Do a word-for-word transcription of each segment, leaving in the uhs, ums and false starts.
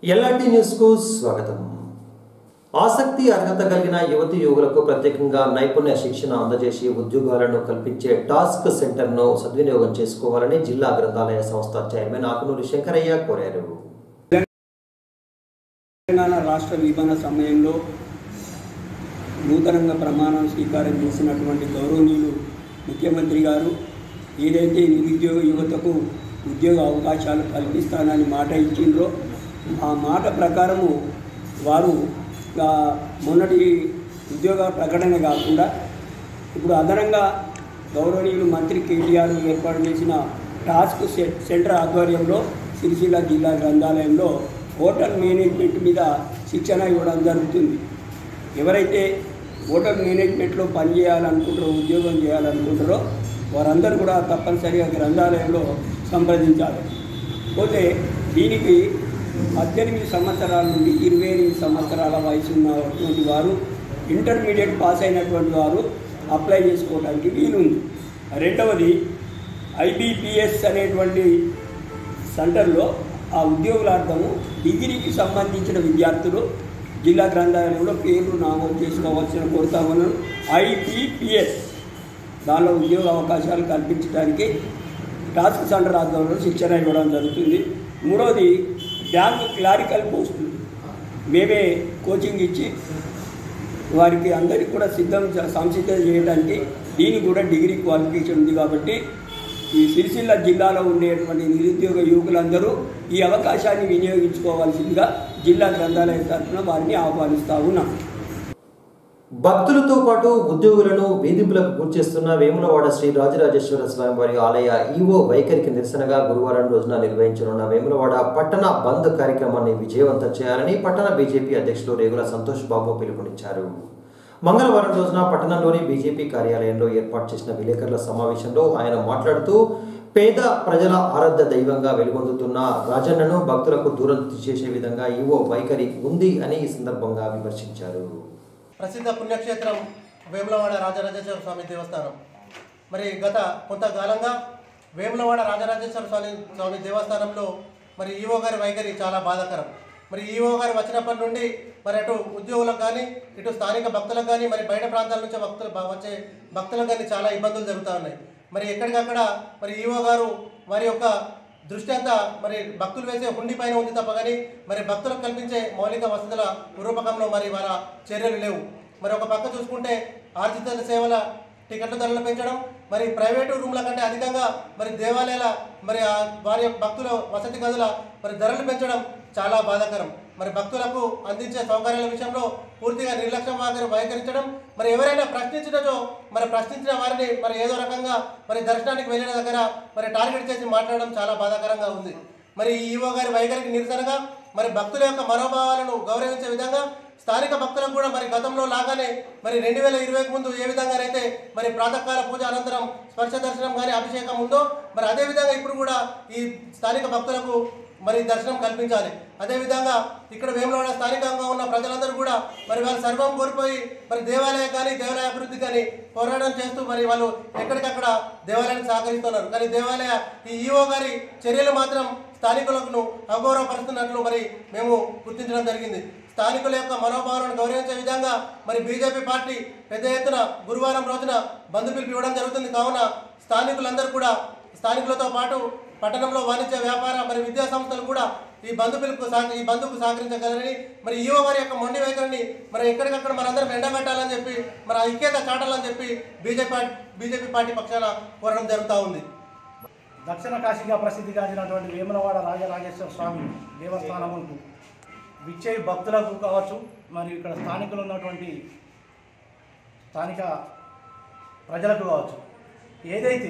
LRT news కు స్వాగతం. ఆసక్తి అర్హత కలిగిన యువతి యువకులకు ప్రత్యేకంగా నైపుణ్య శిక్షణ అందజేసి ఉద్యోగాలను కల్పించే టాస్క్ సెంటర్ను సద్వినియోగం చేసుకోవాలని జిల్లా గ్రంథాలయ సంస్థ చైర్మన్ ఆకునూరి శంకరయ్య కోరారు. తెలంగాణ రాష్ట్ర విభజన సమయంలో నూతనంగా ప్రమాణం స్వీకారం చేసినటువంటి గౌరవనీయులు ముఖ్యమంత్రి గారు ఏదైతే నిరుద్యోగ యువతకు ఉద్యోగ అవకాశాలు కల్పిస్తానని మాట ఇచ్చిండ్రో ఆ మాట ప్రకారము వారు మొన్నటి ఉద్యోగ ప్రకటన కాకుండా ఇప్పుడు అదనంగా గౌరవనీయులు మంత్రి కేటీఆర్ ఏర్పాటు చేసిన టాస్క్ సెంటర్ ఆధ్వర్యంలో సిరిసిల్ల జిల్లా గ్రంథాలయంలో హోటల్ మేనేజ్మెంట్ మీద శిక్షణ ఇవ్వడం జరుగుతుంది. ఎవరైతే హోటల్ మేనేజ్మెంట్లో పనిచేయాలనుకుంటారో ఉద్యోగం చేయాలనుకుంటారో వారందరూ కూడా తప్పనిసరిగా గ్రంథాలయంలో సంప్రదించాలి. పోతే దీనికి పద్దెనిమిది సంవత్సరాల నుండి ఇరవై ఎనిమిది సంవత్సరాల వయసు ఉన్నటువంటి వారు ఇంటర్మీడియట్ పాస్ అయినటువంటి వారు అప్లై చేసుకోవడానికి వీలుంది. రెండవది ఐబీపీఎస్ అనేటువంటి సెంటర్లో ఆ ఉద్యోగులార్థము డిగ్రీకి సంబంధించిన విద్యార్థులు జిల్లా గ్రంథాలయంలో పేర్లు నమోదు చేసుకోవాల్సిన కోరుతామని ఐబీపీఎస్ దానిలో ఉద్యోగ అవకాశాలు కల్పించడానికి టాస్క్ సెంటర్ ఆధ్వర్యంలో శిక్షణ ఇవ్వడం జరుగుతుంది. మూడవది బ్యాంక్ క్లారికల్ పోస్టులు మేమే కోచింగ్ ఇచ్చి వారికి అందరికీ కూడా సిద్ధం సంసిద్ధం చేయడానికి దీనికి కూడా డిగ్రీ క్వాలిఫికేషన్ ఉంది. కాబట్టి ఈ సిరిసిల్ల జిల్లాలో ఉండేటువంటి నిరుద్యోగ యువకులందరూ ఈ అవకాశాన్ని వినియోగించుకోవాల్సిందిగా జిల్లా గ్రంథాలయం తరఫున వారిని ఆహ్వానిస్తూ ఉన్నాం. భక్తులతో పాటు ఉద్యోగులను వేధింపులకు గురిచేస్తున్న వేములవాడ శ్రీ రాజరాజేశ్వర స్వామివారి ఆలయ ఈవో వైఖరికి నిరసనగా గురువారం రోజున నిర్వహించనున్న వేములవాడ పట్టణ బంద్ కార్యక్రమాన్ని విజయవంతం చేయాలని పట్టణ బీజేపీ అధ్యక్షులు రేగుల సంతోష్ బాబు పిలుపునిచ్చారు. మంగళవారం రోజున పట్టణంలోని బీజేపీ కార్యాలయంలో ఏర్పాటు చేసిన విలేకరుల సమావేశంలో ఆయన మాట్లాడుతూ పేద ప్రజల ఆరాధ్య దైవంగా వెలుగొందుతున్న రాజన్నను భక్తులకు దూరం చేసే విధంగా ఈవో వైఖరి ఉంది అని ఈ సందర్భంగా విమర్శించారు. ప్రసిద్ధ పుణ్యక్షేత్రం వేములవాడ రాజరాజేశ్వర స్వామి దేవస్థానం. మరి గత కొంతకాలంగా వేములవాడ రాజరాజేశ్వర స్వామి స్వామి దేవస్థానంలో మరి ఈవో గారి వైఖరి చాలా బాధాకరం. మరి ఈవో గారు వచ్చినప్పటి నుండి మరి అటు ఉద్యోగులకు కానీ ఇటు స్థానిక భక్తులకు కానీ మరి బయట ప్రాంతాల నుంచి భక్తులు వచ్చే భక్తులకు కానీ చాలా ఇబ్బందులు జరుగుతూ ఉన్నాయి. మరి ఎక్కడికక్కడ మరి ఈవో గారు వారి యొక్క దృష్టి అంతా మరి భక్తులు వేసే హుండీ పైన ఉంది తప్ప కానీ మరి భక్తులకు కల్పించే మౌలిక వసతుల రూపకంలో మరి వారి చర్యలు లేవు. మరి ఒక పక్క చూసుకుంటే ఆర్జిత సేవల టికెట్ల ధరలు పెంచడం, మరి ప్రైవేటు రూమ్ల కంటే అధికంగా మరి దేవాలయాల మరి వారి భక్తుల వసతి గదుల మరి ధరలు పెంచడం చాలా బాధాకరం. మరి భక్తులకు అందించే సౌకర్యాల విషయంలో పూర్తిగా నిర్లక్ష్యం వైఖరించడం, మరి ఎవరైనా ప్రశ్నించడో మరి ప్రశ్నించిన వారిని మరి ఏదో రకంగా మరి దర్శనానికి వెళ్ళిన దగ్గర మరి టార్గెట్ చేసి మాట్లాడడం చాలా బాధాకరంగా ఉంది. మరి ఈవో గారి వైఖరికి నిరసనగా మరి భక్తుల యొక్క మనోభావాలను గౌరవించే విధంగా స్థానిక భక్తులకు కూడా మరి గతంలో లాగానే మరి రెండు వేల ఇరవైకి ముందు ఏ విధంగానైతే మరి ప్రాతకాల పూజ అనంతరం స్పర్శ దర్శనం కానీ అభిషేకం ఉందో మరి అదేవిధంగా ఇప్పుడు కూడా ఈ స్థానిక భక్తులకు మరి దర్శనం కల్పించాలి. అదేవిధంగా ఇక్కడ వేములవాడ స్థానికంగా ఉన్న ప్రజలందరూ కూడా మరి వాళ్ళు సర్వం కోల్పోయి మరి దేవాలయం కానీ దేవాలయ అభివృద్ధి కానీ పోరాటం చేస్తూ మరి వాళ్ళు ఎక్కడికక్కడ దేవాలయానికి సహకరిస్తున్నారు. కానీ దేవాలయ ఈ ఈవో గారి చర్యలు మాత్రం స్థానికులకు అగౌరవపరుస్తున్నట్లు మరి మేము గుర్తించడం జరిగింది. స్థానికుల యొక్క మనోభావాలను గౌరవించే విధంగా మరి బీజేపీ పార్టీ పెద్ద ఎత్తున గురువారం రోజున బంద్ పిలుపు ఇవ్వడం జరుగుతుంది. కావున స్థానికులందరూ కూడా స్థానికులతో పాటు పట్టణంలో వాణిజ్య వ్యాపార మరి విద్యా సంస్థలు కూడా ఈ బంధు పిలుపు ఈ బంధుకు సహకరించగలరని మరి ఈవో వారి యొక్క మొండి వైఖరిని మరి ఎక్కడికక్కడ మనందరం ఎండబెట్టాలని చెప్పి మరి ఐక్యత చాటాలని చెప్పి బీజేపీ బీజేపీ పార్టీ పక్షాన కోరడం జరుగుతూ ఉంది. దక్షిణ కాశీగా ప్రసిద్ధిగాంచినటువంటి వేములవాడ రాజరాజేశ్వర స్వామి దేవస్థానముకు విచ్చే భక్తులకు కావచ్చు, మరియు ఇక్కడ స్థానికులు ఉన్నటువంటి స్థానిక ప్రజలకు కావచ్చు, ఏదైతే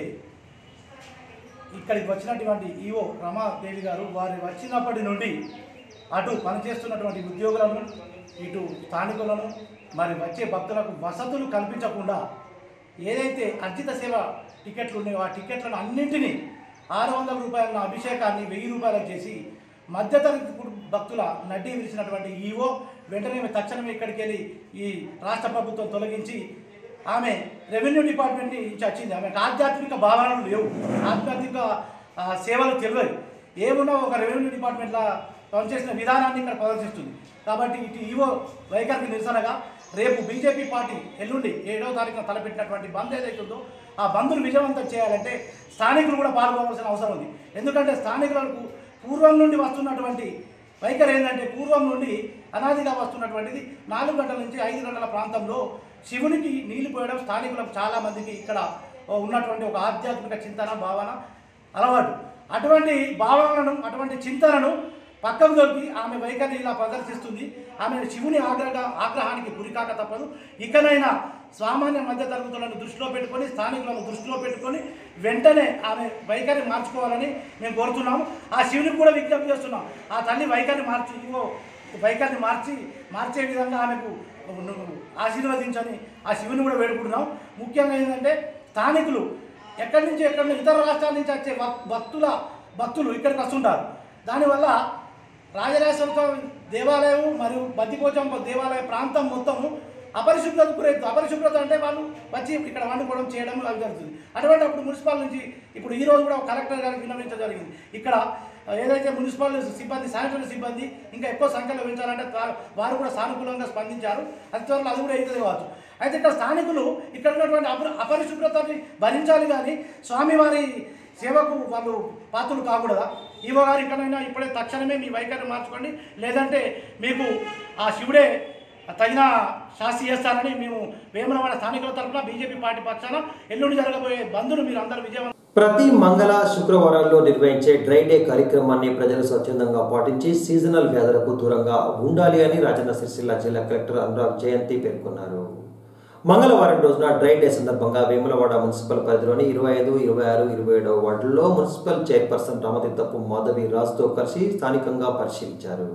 ఇక్కడికి వచ్చినటువంటి ఈవో రమాదేవి గారు వారి వచ్చినప్పటి నుండి అటు పనిచేస్తున్నటువంటి ఉద్యోగులను ఇటు స్థానికులను మరి వచ్చే భక్తులకు వసతులు కల్పించకుండా ఏదైతే అర్జిత సేవ టికెట్లు ఉన్నాయో ఆ టికెట్లను అన్నింటినీ ఆరు వందల రూపాయల అభిషేకాన్ని వెయ్యి రూపాయలకు చేసి మధ్యతరగతి భక్తుల నడ్డి విరిచినటువంటి ఈవో వెంటనే తక్షణమే ఇక్కడికి వెళ్ళి ఈ రాష్ట్ర ప్రభుత్వం తొలగించి ఆమె రెవెన్యూ డిపార్ట్మెంట్ నుంచి వచ్చింది. ఆమెకు ఆధ్యాత్మిక భావనలు లేవు, ఆధ్యాత్మిక సేవలు తెలియదు. ఏమున్నా ఒక రెవెన్యూ డిపార్ట్మెంట్లో పనిచేసిన విధానాన్ని ఇక్కడ ప్రదర్శిస్తుంది. కాబట్టి ఇటు ఈవో వైఖరికి నిరసనగా రేపు బీజేపీ పార్టీ ఎల్లుండి ఏడవ తారీఖున తలపెట్టినటువంటి బంద్ ఏదైతుందో ఆ బంద్ను విజయవంతం చేయాలంటే స్థానికులు కూడా పాల్గొనవలసిన అవసరం ఉంది. ఎందుకంటే స్థానికులకు పూర్వం నుండి వస్తున్నటువంటి వైఖరి ఏంటంటే పూర్వం నుండి అనాదిగా వస్తున్నటువంటిది నాలుగు గంటల నుంచి ఐదు గంటల ప్రాంతంలో శివునికి నీళ్లు పోయడం స్థానికులకు చాలామందికి ఇక్కడ ఉన్నటువంటి ఒక ఆధ్యాత్మిక చింతన భావన అలవాటు. అటువంటి భావనలను అటువంటి చింతనను పక్కకు దొరికి ఆమె వైఖరి ఇలా ప్రదర్శిస్తుంది. ఆమె శివుని ఆగ్రహ ఆగ్రహానికి గురికాక తప్పదు. ఇకనైనా సామాన్య మధ్య తరగతులను దృష్టిలో పెట్టుకొని స్థానికులను దృష్టిలో పెట్టుకొని వెంటనే ఆమె వైఖరి మార్చుకోవాలని మేము కోరుతున్నాము. ఆ శివునికి కూడా విజ్ఞప్తి చేస్తున్నాం. ఆ తల్లి వైఖరి మార్చి ఇంకో వైఖరిని మార్చి మార్చే విధంగా ఆమెకు ఆశీర్వదించని ఆ శివుని కూడా వేడుకుంటున్నాం. ముఖ్యంగా ఏంటంటే స్థానికులు ఎక్కడి నుంచి ఎక్కడి నుంచి ఇతర రాష్ట్రాల నుంచి వచ్చే భక్తుల భక్తులు ఇక్కడికి వస్తుంటారు. దానివల్ల రాజరాజేశ్వర స్వామి దేవాలయం మరియు బద్దిపోచమ్మ దేవాలయ ప్రాంతం మొత్తము అపరిశుభ్రత గురవుతుంది. అపరిశుభ్రత అంటే వాళ్ళు వచ్చి ఇక్కడ వండుకోవడం చేయడం అవి జరుగుతుంది. అటువంటి అప్పుడు మున్సిపల్ నుంచి ఇప్పుడు ఈ రోజు కూడా కలెక్టర్ గారికి విన్నవించడం జరిగింది. ఇక్కడ ఏదైతే మున్సిపల్ సిబ్బంది శానిటరీ సిబ్బంది ఇంకా ఎక్కువ సంఖ్యలో పెంచాలంటే వారు కూడా సానుకూలంగా స్పందించారు. అతి త్వరలో అది కూడా అవుతుంది కావచ్చు. అయితే ఇక్కడ స్థానికులు ఇక్కడ ఉన్నటువంటి అప అపరిశుభ్రతని భరించాలి కానీ స్వామివారి సేవకు వాళ్ళు పాత్రలు కాకూడదా? ఈవో గారు ఇక్కడైనా ఇప్పుడే తక్షణమే మీ వైఖరిని మార్చుకోండి, లేదంటే మీకు ఆ శివుడే తగిన శాస్తి చేస్తారని మేము వేములవాడ స్థానికుల తరఫున బీజేపీ పార్టీ పక్షాన ఎల్లుండి జరగబోయే బంద్ను మీరు అందరూ విజయవంతం. ప్రతి మంగళ శుక్రవారాల్లో నిర్వహించే డ్రై డే కార్యక్రమాన్ని ప్రజలు స్వచ్ఛందంగా పాటించి సీజనల్ వ్యాధులకు దూరంగా ఉండాలి అని రాజన్న సిరిసిల్ల జిల్లా కలెక్టర్ అనురాగ్ జయంతి పేర్కొన్నారు. మంగళవారం రోజున డ్రై డే సందర్భంగా వేములవాడ మున్సిపల్ పరిధిలోని ఇరవై ఐదు ఇరవై ఆరు ఇరవై ఏడవ వార్డుల్లో మున్సిపల్ చైర్పర్సన్ రామతీర్థపు మాధవి రాజుతో కలిసి స్థానికంగా పరిశీలించారు.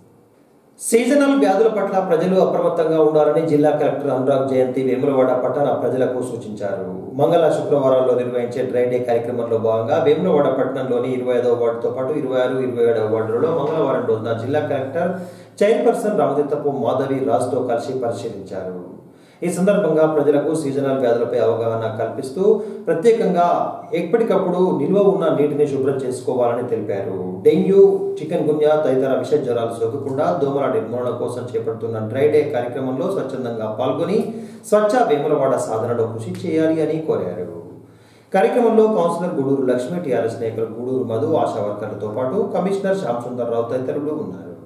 సీజనల్ వ్యాధుల పట్ల ప్రజలు అప్రమత్తంగా ఉండాలని జిల్లా కలెక్టర్ అనురాగ్ జయంతి వేములవాడ పట్టణ ప్రజలకు సూచించారు. మంగళ శుక్రవారాల్లో నిర్వహించే డ్రై డే కార్యక్రమంలో భాగంగా వేములవాడ పట్టణంలోని ఇరవై ఐదవ వార్డుతో పాటు ఇరవై ఆరు ఇరవై ఏడవ వార్డులలో మంగళవారం రోజున జిల్లా కలెక్టర్ చైర్పర్సన్ రామతీర్థపు మాధవి రాజుతో కలిసి పరిశీలించారు. ఈ సందర్భంగా ప్రజలకు సీజనల్ వ్యాధులపై అవగాహన కల్పిస్తూ ప్రత్యేకంగా ఎప్పటికప్పుడు నిల్వ ఉన్న నీటిని శుభ్రం చేసుకోవాలని తెలిపారు. డెంగ్యూ, చికెన్ గున్యా తదితర విష జ్వరాలు సోకకుండా దోమల నిర్మూలన కోసం చేపడుతున్న డ్రై డే కార్యక్రమంలో స్వచ్ఛందంగా పాల్గొని స్వచ్ఛ వేములవాడ సాధనలో కృషి చేయాలి అని కోరారు. కార్యక్రమంలో కౌన్సిలర్ గూడూరు లక్ష్మి, టీఆర్ఎస్ నాయకులు గూడూరు మధు, ఆశా వర్కర్లతో పాటు కమిషనర్ శ్యామ్ సుందర్ రావు తదితరులు ఉన్నారు.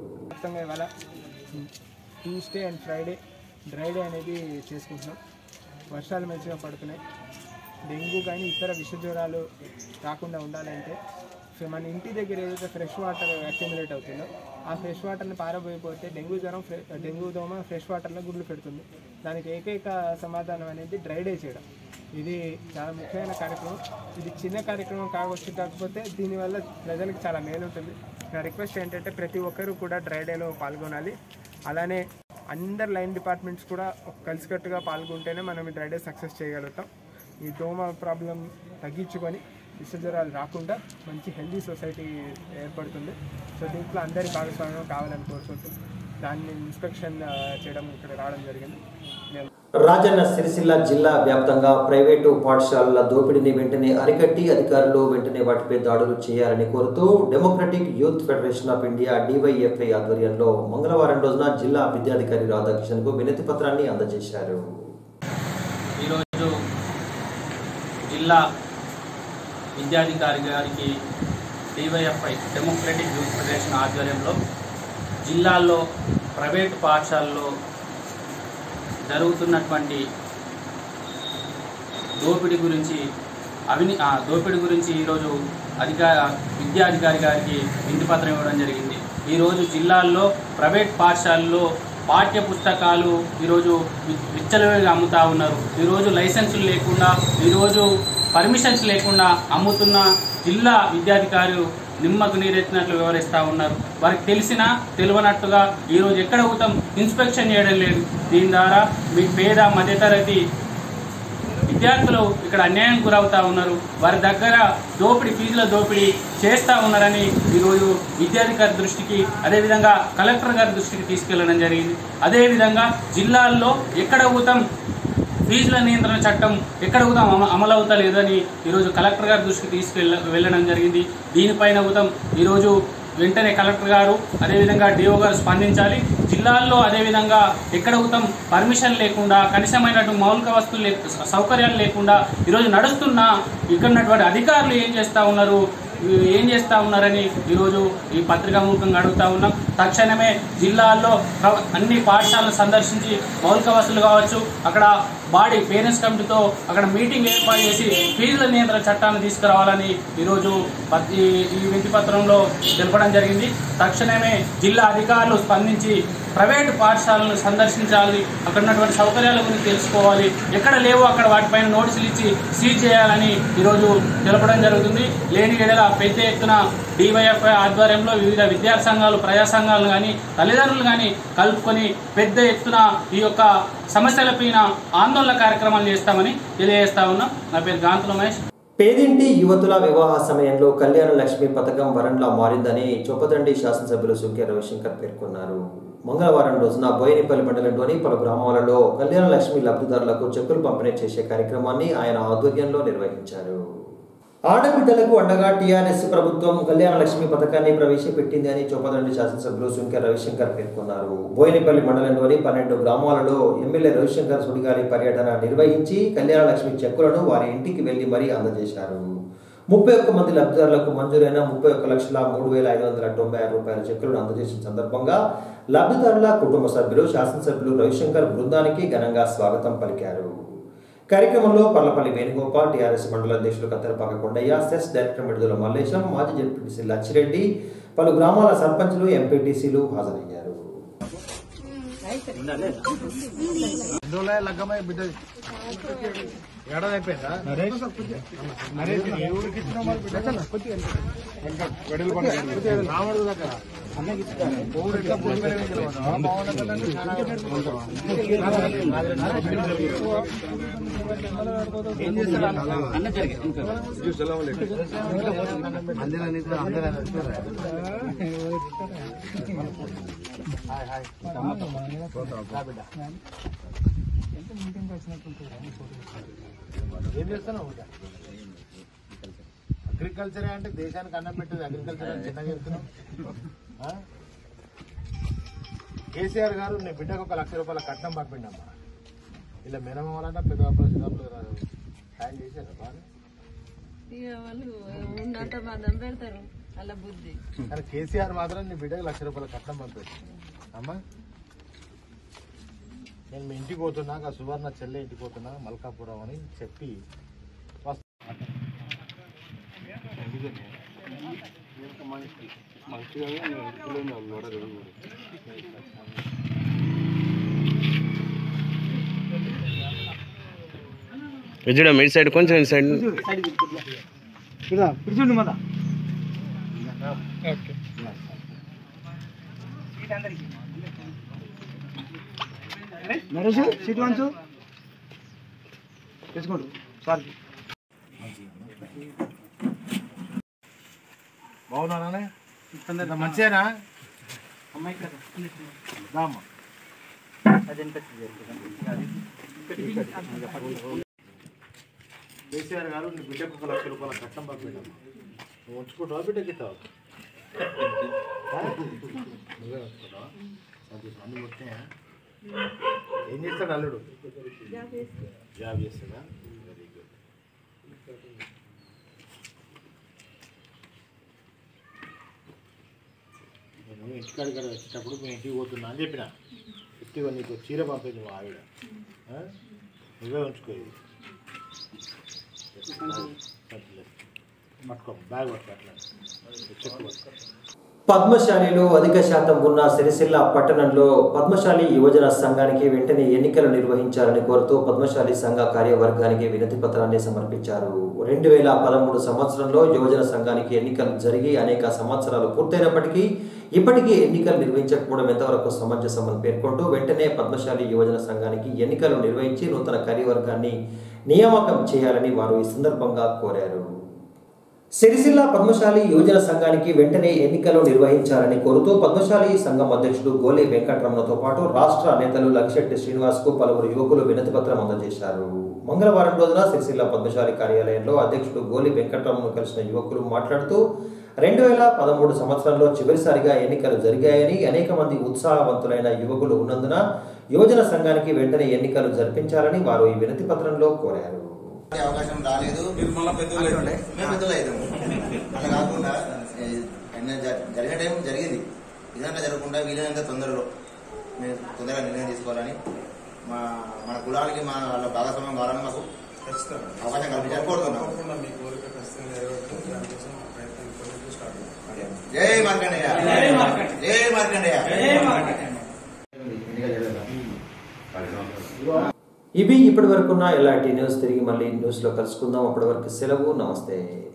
Tuesday and Friday dry day అనేది చేసుకుంటున్నాం. వర్షాలు మంచిగా పడుతున్నాయి. డెంగ్యూ కానీ ఇతర విష జ్వరాలు రాకుండా ఉండాలంటే మన ఇంటి దగ్గర ఏదైతే ఫ్రెష్ వాటర్ అక్యుములేట్ అవుతుందో ఆ ఫ్రెష్ వాటర్ని పారబోయిపోతే డెంగ్యూ జ్వరం డెంగ్యూ దోమ ఫ్రెష్ వాటర్లో గుడ్లు పెడుతుంది. దానికి ఏకైక సమాధానం అనేది డ్రై డే చేయడం. ఇది చాలా ముఖ్యమైన కార్యక్రమం. ఇది చిన్న కార్యక్రమం కావచ్చు, కాకపోతే దీనివల్ల ప్రజలకు చాలా మేలు ఉంటుంది. నా రిక్వెస్ట్ ఏంటంటే ప్రతి ఒక్కరూ కూడా డ్రై డేలో పాల్గొనాలి. అలానే అందరు లైన్ డిపార్ట్మెంట్స్ కూడా కలిసికట్టుగా పాల్గొంటేనే మనం ఈ డ్రై డే సక్సెస్ చేయగలుగుతాం. ఈ దోమ ప్రాబ్లం తగ్గించుకొని విష జ్వరాలు రాకుండా మంచి హెల్దీ సొసైటీ ఏర్పడుతుంది. సో దీంట్లో అందరి భాగస్వామ్యం కావాలని కోరుకుంటుంది. దాన్ని ఇన్స్పెక్షన్ చేయడం ఇక్కడ రావడం జరిగింది. రాజన్న సిరిసిల్ల జిల్లా వ్యాప్తంగా ప్రైవేటు పాఠశాలల దోపిడీని వెంటనే అరికట్టి అధికారులు వెంటనే వాటిపై దాడులు చేయాలని కోరుతూ democratic youth federation of India DYFI ఆధ్వర్యంలో మంగళవారం రోజున జిల్లా విద్యాధికారి రాధాకిషన్ కు వినతి పత్రాన్ని అందజేశారు. ఈరోజు జిల్లా విద్యాధికారి గారికి డివైఎఫ్ఐ డెమోక్రటిక్ యూత్ ఫెడరేషన్ ఆధ్వర్యంలో జిల్లాల్లో ప్రైవేటు పాఠశాలలో జరుగుతున్నటువంటి దోపిడీ గురించి అవిని దోపిడీ గురించి ఈరోజు అధికార విద్యాధికారి గారికి వినతిపత్రం ఇవ్వడం జరిగింది. ఈరోజు జిల్లాల్లో ప్రైవేట్ పాఠశాలలో పాఠ్య పుస్తకాలు ఈరోజు విచ్చలవిడిగా అమ్ముతూ ఉన్నారు. ఈరోజు లైసెన్సులు లేకుండా, ఈరోజు పర్మిషన్స్ లేకుండా అమ్ముతున్న జిల్లా విద్యాధికారులు నిమ్మకు నీరెత్తినట్లు వివరిస్తూ ఉన్నారు. వారికి తెలిసినా తెలియనట్టుగా ఈరోజు ఎక్కడ ఊతం ఇన్స్పెక్షన్ చేయడం లేదు. దీని ద్వారా మీ పేద మధ్యతరగతి విద్యార్థులు ఇక్కడ అన్యాయం గురవుతూ ఉన్నారు. వారి దగ్గర దోపిడీ ఫీజుల దోపిడీ చేస్తూ ఉన్నారని ఈరోజు విద్యాధికారి దృష్టికి, అదేవిధంగా కలెక్టర్ గారి దృష్టికి తీసుకెళ్లడం జరిగింది. అదేవిధంగా జిల్లాల్లో ఎక్కడ ఊతం ఫీజుల నియంత్రణ చట్టం ఎక్కడ కూడా అమలు అవుతలేదని ఈరోజు కలెక్టర్ గారి దృష్టికి తీసుకెళ్ళ వెళ్ళడం జరిగింది. దీనిపైన ఉతం ఈరోజు వెంటనే కలెక్టర్ గారు అదేవిధంగా డిఓ గారు స్పందించాలి. జిల్లాల్లో అదేవిధంగా ఎక్కడ ఉత్తం పర్మిషన్ లేకుండా కనీసమైనటువంటి మౌలిక వస్తువులు లే సౌకర్యాలు లేకుండా ఈరోజు నడుస్తున్న ఇక్కడ ఉన్నటువంటి అధికారులు ఏం చేస్తూ ఉన్నారు ఏం చేస్తూ ఉన్నారని ఈరోజు ఈ పత్రికా మూలకంగా అడుగుతూ ఉన్నాం. తక్షణమే జిల్లాల్లో అన్ని పాఠశాలను సందర్శించి మౌలిక వసతులు కావచ్చు, అక్కడ బాడీ పేరెంట్స్ కమిటీతో అక్కడ మీటింగ్ ఏర్పాటు చేసి ఫీజుల నియంత్రణ చట్టాన్ని తీసుకురావాలని ఈరోజు ఈ వినతి పత్రంలో తెలపడం జరిగింది. తక్షణమే జిల్లా అధికారులు స్పందించి ప్రైవేటు పాఠశాలను సందర్శించాలి, అక్కడ ఉన్నటువంటి సౌకర్యాల గురించి తెలుసుకోవాలి, ఎక్కడ లేవో అక్కడ వాటిపైన నోటీసులు ఇచ్చి సీజ్ చేయాలని ఈరోజు తెలపడం జరుగుతుంది. లేని ఎడల పెద్ద ఎత్తున డివైఎఫ్ఐ ఆధ్వర్యంలో వివిధ విద్యార్థి సంఘాలు ప్రజా సంఘాలు కానీ తల్లిదండ్రులు కానీ కలుపుకొని పెద్ద ఎత్తున ఈ యొక్క సమస్యలపైన ఆందోళన కార్యక్రమాలు చేస్తామని తెలియజేస్తా ఉన్నాం. నా పేరు గాంతుల మహేష్. పేదింటి యువతుల వివాహ సమయంలో కళ్యాణ లక్ష్మి పథకం వరంలా మారిందని చొప్పదండి శాసనసభ్యులు సుంకె రవిశంకర్ పేర్కొన్నారు. మంగళవారం రోజున బోయినపల్లి మండలంలోని పలు గ్రామాలలో కళ్యాణ లక్ష్మి లబ్ధిదారులకు చెక్కులు పంపిణీ చేసే కార్యక్రమాన్ని ఆయన ఆధ్వర్యంలో నిర్వహించారు. ఆడబిడ్డలకు అండగా టీఆర్ఎస్ ప్రభుత్వం కళ్యాణ లక్ష్మి పథకాన్ని ప్రవేశపెట్టింది అని చొప్పదండి శాసనసభ్యులు సుంకె రవిశంకర్ పేర్కొన్నారు. బోయినపల్లి మండలంలోని పన్నెండు గ్రామాలలో ఎమ్మెల్యే రవిశంకర్ సుడిగాలి పర్యటన నిర్వహించి కళ్యాణ లక్ష్మి చెక్కులను వారి ఇంటికి వెళ్లి మరీ అందజేశారు. ముప్పై ఒక్క మంది లబ్ధిదారులకు మంజూరైన ముప్పై ఒక్క లక్షల మూడు వేల ఐదు వందల తొంభై ఆరు రూపాయల చెక్కులను అందజేసిన సందర్భంగా లబ్ధిదారుల కుటుంబ సభ్యులు శాసనసభ్యులు రవిశంకర్ బృందానికి ఘనంగా స్వాగతం పలికారు. కార్యక్రమంలో పర్లపల్లి వేణుగోపాల్, టీఆర్ఎస్ మండల అధ్యక్షులు కత్తెరపాక కొండయ్య, సెస్ డైరెక్టర్ మిడుదల మల్లేశం, మాజీ జెడ్పీటీసీ లచ్చిరెడ్డి, పలు గ్రామాల సర్పంచులు, ఎంపీటీసీలు హాజరయ్యారు. ఏం చేస్తున్నావు? అగ్రికల్చరే అంటే దేశానికి అన్నం పెట్టేది అగ్రికల్చర్ అని చిన్నగా చెప్తున్నావు. కేసీఆర్ గారు నీ బిడ్డకు ఒక లక్ష రూపాయల కట్నం పంపిండమ్మా. ఇలా మినిమం వాళ్ళంటే పెద్ద సాయం చేశారు బాగా. కానీ కేసీఆర్ మాత్రం నీ బిడ్డకు లక్ష రూపాయల కట్నం పంపాడు అమ్మా. నేను మీ ఇంటికి పోతున్నా, ఆ సువర్ణ చెల్లె ఇంటికి పోతున్నా మల్కాపురం అని చెప్పి విజుడ మీ సైడ్ కొంచెం ఈ సైడ్ నరేష్ సీట్ వంచు తీసుకోండి సార్. బాగున్నానే? మంచిదేనా అమ్మాయి? కేసీఆర్ గారు నీ బిడ్డకు ఒక లక్ష రూపాయల కట్టం పంపించాం. నువ్వు ఉంచుకుంటావా బిడ్డకి ఇస్తావా? నువ్వే ఉంచుకుంటావా? అన్ని మొత్తం ఏం చేస్తాడు అల్లుడు? జాబ్ చేస్తాడా? Very good. నేను ఇంటికాడి కాడ వచ్చేటప్పుడు మేము ఇంటికి పోతున్నా అని చెప్పిన. ఇంటికి నీకు చీర పంపేది మా ఆవిడ, నువ్వే ఉంచుకో. ఇది పట్టుకో, బ్యాగ్ పట్టుకో, అట్లా చెక్ పట్టుకో. పద్మశాలిలో అధిక శాతం ఉన్న సిరిసిల్ల పట్టణంలో పద్మశాలి యువజన సంఘానికి వెంటనే ఎన్నికలు నిర్వహించాలని కోరుతూ పద్మశాలి సంఘ కార్యవర్గానికి వినతి పత్రాన్ని సమర్పించారు. రెండు వేల పదమూడు సంవత్సరంలో యువజన సంఘానికి ఎన్నికలు జరిగి అనేక సంవత్సరాలు పూర్తయినప్పటికీ ఇప్పటికీ ఎన్నికలు నిర్వహించకపోవడం ఎంతవరకు సమంజసమని పేర్కొంటూ వెంటనే పద్మశాలి యువజన సంఘానికి ఎన్నికలు నిర్వహించి నూతన కార్యవర్గాన్ని నియామకం చేయాలని వారు ఈ సందర్భంగా కోరారు. సిరిసిల్ల పద్మశాలి యువజన సంఘానికి వెంటనే ఎన్నికలు నిర్వహించాలని కోరుతూ పద్మశాలి సంఘం అధ్యక్షుడు గోలే వెంకటరమణతో పాటు రాష్ట్ర నేతలు లక్షెట్టి శ్రీనివాస్ కు పలువురు యువకులు వినతి పత్రం అందజేశారు. మంగళవారం రోజున సిరిసిల్ల పద్మశాలి కార్యాలయంలో అధ్యక్షుడు గోలే వెంకటరమణను కలిసిన యువకులు మాట్లాడుతూ రెండు వేల పదమూడు సంవత్సరంలో చివరిసారిగా ఎన్నికలు జరిగాయని, అనేక మంది ఉత్సాహవంతులైన యువకులు ఉన్నందున యువజన సంఘానికి వెంటనే ఎన్నికలు జరిపించాలని వారు ఈ వినతి పత్రంలో కోరారు. అవకాశం రాలేదు, అట్లా కాకుండా జరిగిన టైం జరిగింది, ఇదంతా జరగకుండా వీలైనంత తొందరలో మేము తొందరగా నిర్ణయం తీసుకోవాలని, మా మన కులానికి మా వాళ్ళ భాగస్వామ్యం కావాలని మాకు అవకాశం కల్పించాలని కోరుతున్నాం. జై మార్కండేయ, జై మార్కండేయ. ఇవి ఇప్పటి వరకున్న ఎలాంటి న్యూస్. తిరిగి మళ్ళీ న్యూస్లో కలుసుకుందాం. అప్పటి వరకు సెలవు. నమస్తే.